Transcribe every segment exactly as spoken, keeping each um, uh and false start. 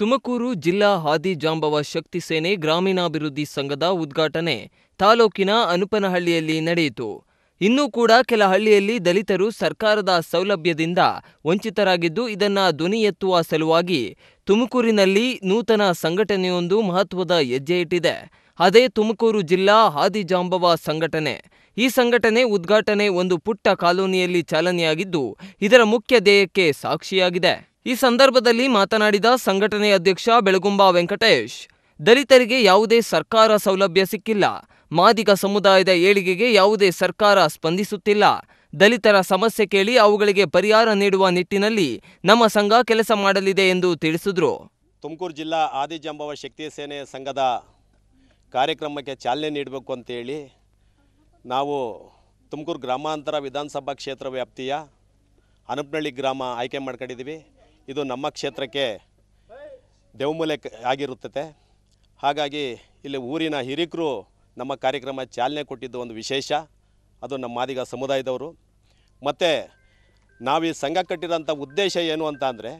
ತುಮಕೂರು ಜಿಲ್ಲಾ ಹಾದಿ ಜಾಂಬವ ಶಕ್ತಿ ಸೇನೆ ಗ್ರಾಮೀಣಾಭಿವೃದ್ಧಿ ಸಂಘದ ಉದ್ಘಾಟನೆ ತಾಲೂಕಿನ ಅನುಪನಹಳ್ಳಿಯಲ್ಲಿ ನಡೆಯಿತು. ಇನ್ನೂ ಕೂಡ ಕೆಲ ಹಳ್ಳಿಯಲ್ಲಿ ದಲಿತರು ಸರ್ಕಾರದ ಸೌಲಭ್ಯದಿಂದ ವಂಚಿತರಾಗಿದ್ದು, ಇದನ್ನ ಧ್ವನಿ ಎತ್ತುವ ಸಲುವಾಗಿ ತುಮಕೂರಿನಲ್ಲಿ ನೂತನ ಸಂಘಟನೆಯೊಂದು ಮಹತ್ವದ ಹೆಜ್ಜೆ ಇಟ್ಟಿದೆ. ಅದೇ ತುಮಕೂರು ಜಿಲ್ಲಾ ಹಾದಿ ಜಾಂಬವ ಸಂಘಟನೆ. ಈ ಸಂಘಟನೆ ಉದ್ಘಾಟನೆ ಒಂದು ಪುಟ್ಟ ಕಾಲೋನಿಯಲ್ಲಿ ಚಾಲನೆಯಾಗಿದ್ದು, ಇದರ ಮುಖ್ಯ ಧ್ಯೇಯಕ್ಕೆ ಸಾಕ್ಷಿಯಾಗಿದೆ. ಈ ಸಂದರ್ಭದಲ್ಲಿ ಮಾತನಾಡಿದ ಸಂಘಟನೆ ಅಧ್ಯಕ್ಷ ಬೆಳಗುಂಬ ವೆಂಕಟೇಶ್, ದಲಿತರಿಗೆ ಯಾವುದೇ ಸರ್ಕಾರ ಸೌಲಭ್ಯ ಸಿಕ್ಕಿಲ್ಲ. ಮಾದಿಗ ಸಮುದಾಯದ ಏಳಿಗೆಗೆ ಯಾವುದೇ ಸರ್ಕಾರ ಸ್ಪಂದಿಸುತ್ತಿಲ್ಲ. ದಲಿತರ ಸಮಸ್ಯೆ ಕೇಳಿ ಅವುಗಳಿಗೆ ಪರಿಹಾರ ನೀಡುವ ನಿಟ್ಟಿನಲ್ಲಿ ನಮ್ಮ ಸಂಘ ಕೆಲಸ ಮಾಡಲಿದೆ ಎಂದು ತಿಳಿಸಿದರು. ತುಮಕೂರು ಜಿಲ್ಲಾ ಹಾದಿ ಜಾಂಬವ ಶಕ್ತಿ ಸೇನೆ ಸಂಘದ ಕಾರ್ಯಕ್ರಮಕ್ಕೆ ಚಾಲನೆ ನೀಡಬೇಕು ಅಂತೇಳಿ ನಾವು ತುಮಕೂರು ಗ್ರಾಮಾಂತರ ವಿಧಾನಸಭಾ ಕ್ಷೇತ್ರ ವ್ಯಾಪ್ತಿಯ ಅನುಪನಹಳ್ಳಿ ಗ್ರಾಮ ಆಯ್ಕೆ ಮಾಡ್ಕೊಂಡಿದ್ದೀವಿ. ಇದು ನಮ್ಮ ಕ್ಷೇತ್ರಕ್ಕೆ ದೇವಮೂಲೆ ಆಗಿರುತ್ತದೆ. ಹಾಗಾಗಿ ಇಲ್ಲಿ ಊರಿನ ಹಿರಿಕರು ನಮ್ಮ ಕಾರ್ಯಕ್ರಮ ಚಾಲನೆ ಕೊಟ್ಟಿದ್ದು ಒಂದು ವಿಶೇಷ. ಅದು ನಮ್ಮ ಮಾದಿಗ ಸಮುದಾಯದವರು. ಮತ್ತು ನಾವು ಈ ಸಂಘ ಕಟ್ಟಿರೋಂಥ ಉದ್ದೇಶ ಏನು ಅಂತ ಅಂದರೆ,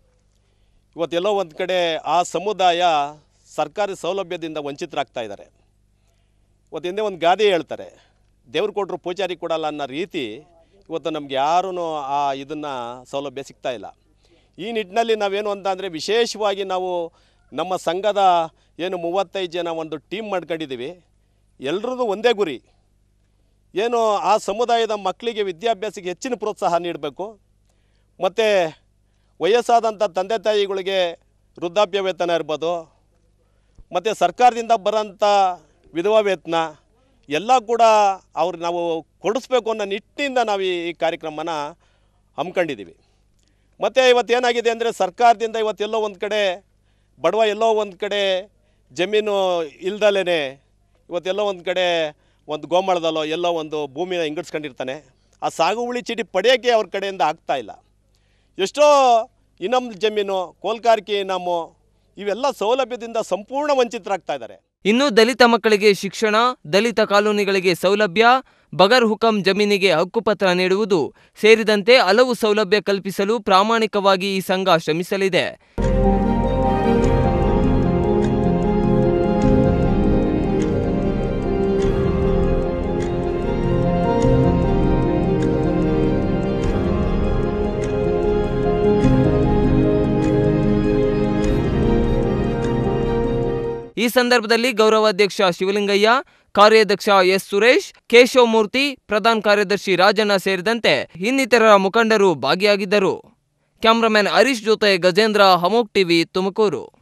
ಇವತ್ತೆಲ್ಲೋ ಒಂದು ಕಡೆ ಆ ಸಮುದಾಯ ಸರ್ಕಾರಿ ಸೌಲಭ್ಯದಿಂದ ವಂಚಿತರಾಗ್ತಾ ಇದ್ದಾರೆ. ಇವತ್ತು ಹಿಂದೆ ಒಂದು ಗಾದೆ ಹೇಳ್ತಾರೆ, ದೇವ್ರು ಕೊಟ್ಟರು ಪೂಜಾರಿ ಕೊಡಲ್ಲ ಅನ್ನೋ ರೀತಿ ಇವತ್ತು ನಮ್ಗೆ ಯಾರೂ ಆ ಇದನ್ನು ಸೌಲಭ್ಯ ಸಿಗ್ತಾ ಇಲ್ಲ. ಈ ನಿಟ್ಟಿನಲ್ಲಿ ನಾವೇನು ಅಂತ ಅಂದರೆ, ವಿಶೇಷವಾಗಿ ನಾವು ನಮ್ಮ ಸಂಘದ ಏನು ಮೂವತ್ತೈದು ಜನ ಒಂದು ಟೀಮ್ ಮಾಡ್ಕೊಂಡಿದ್ದೀವಿ. ಎಲ್ಲರದ್ದು ಒಂದೇ ಗುರಿ, ಏನು ಆ ಸಮುದಾಯದ ಮಕ್ಕಳಿಗೆ ವಿದ್ಯಾಭ್ಯಾಸಕ್ಕೆ ಹೆಚ್ಚಿನ ಪ್ರೋತ್ಸಾಹ ನೀಡಬೇಕು. ಮತ್ತು ವಯಸ್ಸಾದಂಥ ತಂದೆ ತಾಯಿಗಳಿಗೆ ವೃದ್ಧಾಪ್ಯ ವೇತನ ಇರ್ಬೋದು, ಮತ್ತು ಸರ್ಕಾರದಿಂದ ಬರೋಂಥ ವಿಧವಾ ವೇತನ ಎಲ್ಲ ಕೂಡ ಅವ್ರು ನಾವು ಕೊಡಿಸ್ಬೇಕು ಅನ್ನೋ ನಿಟ್ಟಿನಿಂದ ನಾವು ಈ ಕಾರ್ಯಕ್ರಮನ ಹಮ್ಮಿಕೊಂಡಿದ್ದೀವಿ. ಮತ್ತು ಇವತ್ತೇನಾಗಿದೆ ಅಂದರೆ, ಸರ್ಕಾರದಿಂದ ಇವತ್ತೆಲ್ಲೋ ಒಂದು ಕಡೆ ಬಡವ ಎಲ್ಲೋ ಒಂದು ಕಡೆ ಜಮೀನು ಇಲ್ದಲೇ ಇವತ್ತೆಲ್ಲೋ ಒಂದು ಕಡೆ ಒಂದು ಗೋಮಾಳದಲ್ಲೋ ಎಲ್ಲೋ ಒಂದು ಭೂಮಿನ ಹಿಂಗಡ್ಸ್ಕೊಂಡಿರ್ತಾನೆ. ಆ ಸಾಗುವಳಿ ಚೀಟಿ ಪಡೆಯೋಕ್ಕೆ ಅವ್ರ ಕಡೆಯಿಂದ ಆಗ್ತಾಯಿಲ್ಲ. ಎಷ್ಟೋ ಇನಾಮ್ ಜಮೀನು, ಕೋಲ್ಕಾರಿಕೆ ಇನಾಮು, ಇವೆಲ್ಲ ಸೌಲಭ್ಯದಿಂದ ಸಂಪೂರ್ಣ ವಂಚಿತರಾಗ್ತಾ ಇದ್ದಾರೆ. ಇನ್ನು ದಲಿತ ಮಕ್ಕಳಿಗೆ ಶಿಕ್ಷಣ, ದಲಿತ ಕಾಲೋನಿಗಳಿಗೆ ಸೌಲಭ್ಯ, ಬಗರ್ ಹುಕಂ ಜಮೀನಿಗೆ ಹಕ್ಕುಪತ್ರ ನೀಡುವುದು ಸೇರಿದಂತೆ ಹಲವು ಸೌಲಭ್ಯ ಕಲ್ಪಿಸಲು ಪ್ರಾಮಾಣಿಕವಾಗಿ ಈ ಸಂಘ ಶ್ರಮಿಸಲಿದೆ. ಈ ಸಂದರ್ಭದಲ್ಲಿ ಗೌರವಾಧ್ಯಕ್ಷ ಶಿವಲಿಂಗಯ್ಯ, ಕಾರ್ಯಾಧ್ಯಕ್ಷ ಎಸ್ ಸುರೇಶ್, ಕೇಶವಮೂರ್ತಿ, ಪ್ರಧಾನ ಕಾರ್ಯದರ್ಶಿ ರಾಜಣ್ಣ ಸೇರಿದಂತೆ ಇನ್ನಿತರ ಮುಖಂಡರು ಭಾಗಿಯಾಗಿದ್ದರು. ಕ್ಯಾಮರಾಮನ್ ಹರೀಶ್ ಜೊತೆ ಗಜೇಂದ್ರ, ಅಮೋಘ್ ಟಿವಿ, ತುಮಕೂರು.